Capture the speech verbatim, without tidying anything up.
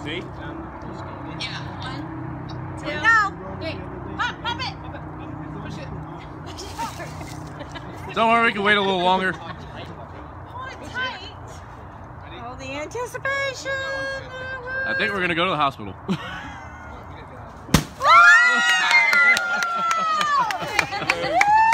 See? Yeah. One, two, Go. three. Pop, pop it. Push it. Don't worry, we can wait a little longer. Hold it tight. Oh, the anticipation. I think we're gonna go to the hospital. Oh!